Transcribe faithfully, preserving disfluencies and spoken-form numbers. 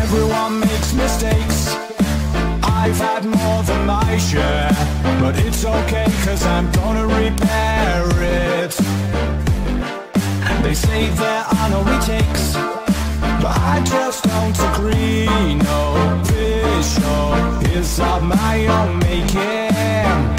Everyone makes mistakes, I've had more than my share, but it's okay, cause I'm gonna repair it. They say there are no retakes, but I just don't agree. No, this show is of my own making.